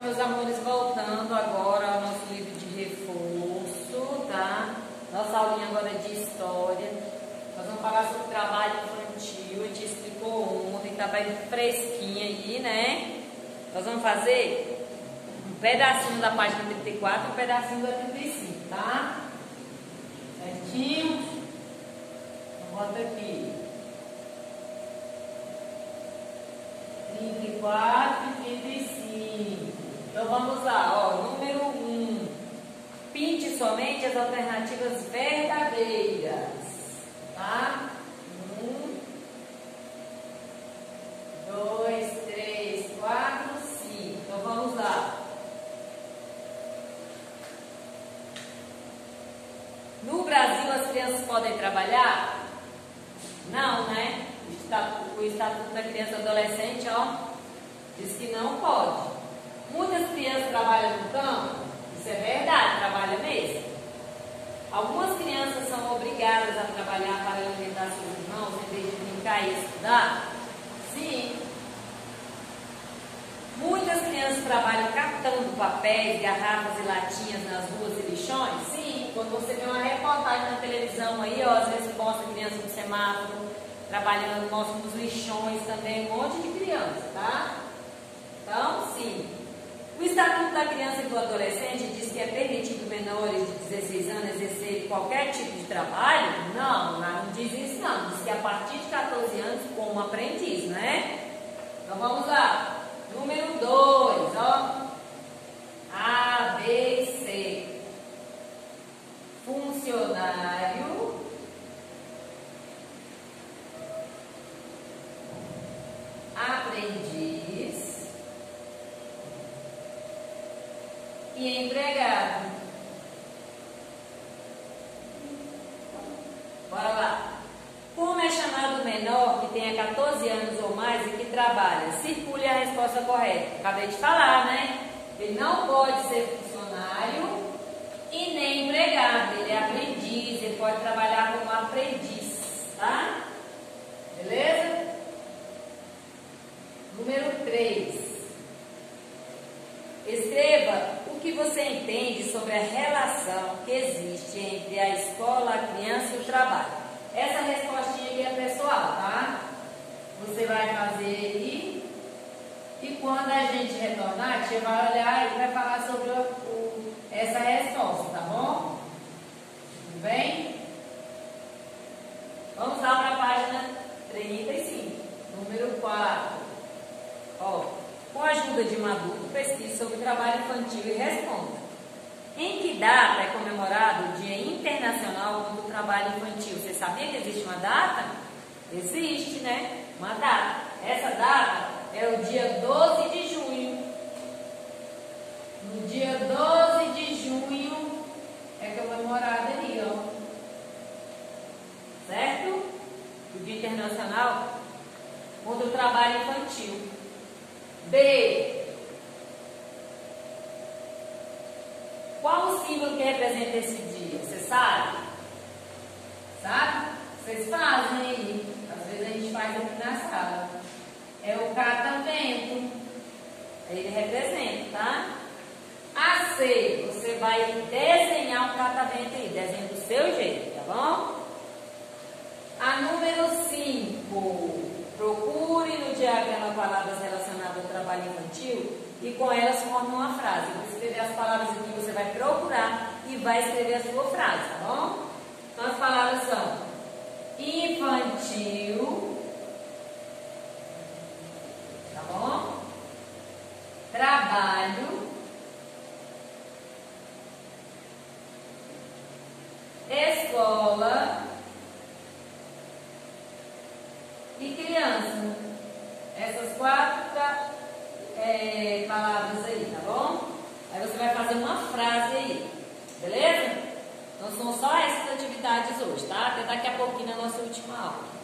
Meus amores, voltando agora ao nosso livro de reforço, tá? Nossa aulinha agora é de história. Nós vamos falar sobre trabalho infantil. Eu te explicou ontem, tá bem fresquinha aí, né? Nós vamos fazer um pedacinho da página 34 e um pedacinho da 35, tá? Certinho? Então, bota aqui 34 e 35. Então vamos lá, ó, número 1. Pinte somente as alternativas verdadeiras, tá? 1, 2, 3, 4, 5. Então vamos lá. No Brasil as crianças podem trabalhar? Não, né? O Estatuto da Criança e Adolescente, ó, diz que não pode. Muitas crianças trabalham no campo? Isso é verdade, trabalham mesmo. Algumas crianças são obrigadas a trabalhar para alimentar seus irmãos em vez de brincar e estudar? Sim. Muitas crianças trabalham catando papéis, garrafas e latinhas nas ruas e lixões? Sim. Quando você vê uma reportagem na televisão aí, ó, às vezes mostra criança no semáforo trabalhando, mostra nos lixões também, um monte de criança, tá? Então, sim. O Estatuto da Criança e do Adolescente diz que é permitido menores de 16 anos exercerem qualquer tipo de trabalho? Não, não diz isso não. Diz que a partir de 14 anos como aprendiz, né? Então vamos lá. Número 2, ó. A, B e C. Funcionário, aprendiz e empregado. Bora lá. Como é chamado o menor que tenha 14 anos ou mais e que trabalha? Circule a resposta correta. Acabei de falar, né? Ele não pode ser funcionário e nem empregado. Ele é aprendiz, ele pode trabalhar como aprendiz, tá? Beleza? Número 3. Escreva o que você entende sobre a relação que existe entre a escola, a criança e o trabalho. Essa respostinha aqui é pessoal, tá? Você vai fazer aí e quando a gente retornar, a gente vai olhar e vai falar sobre essa resposta, tá bom? Tudo bem? Vamos lá para a página 35, número 4. Ó, com a ajuda de um adulto, pesquise sobre o trabalho infantil e responda. Em que data é comemorado o Dia Internacional contra o Trabalho Infantil? Você sabia que existe uma data? Existe, né? Uma data. Essa data é o dia 12 de junho. No dia 12 de junho é comemorado ali, ó. Certo? O Dia Internacional contra o Trabalho Infantil. B. Qual o símbolo que representa esse dia? Você sabe? Sabe? Vocês fazem aí. Às vezes a gente faz aqui na sala. É o catavento. Ele representa, tá? A C. Você vai desenhar um catavento aí. Desenha do seu jeito, tá bom? A número 5. Procure no diagrama palavras relacionadas ao trabalho infantil e com elas forme uma frase. Vou escrever as palavras aqui, você vai procurar e vai escrever a sua frase, tá bom? Então as palavras são infantil, tá bom? Trabalho, escola e criança. Essas 4 palavras aí, tá bom? Aí você vai fazer uma frase aí, beleza? Então são só essas atividades hoje, tá? Até daqui a pouquinho na nossa última aula.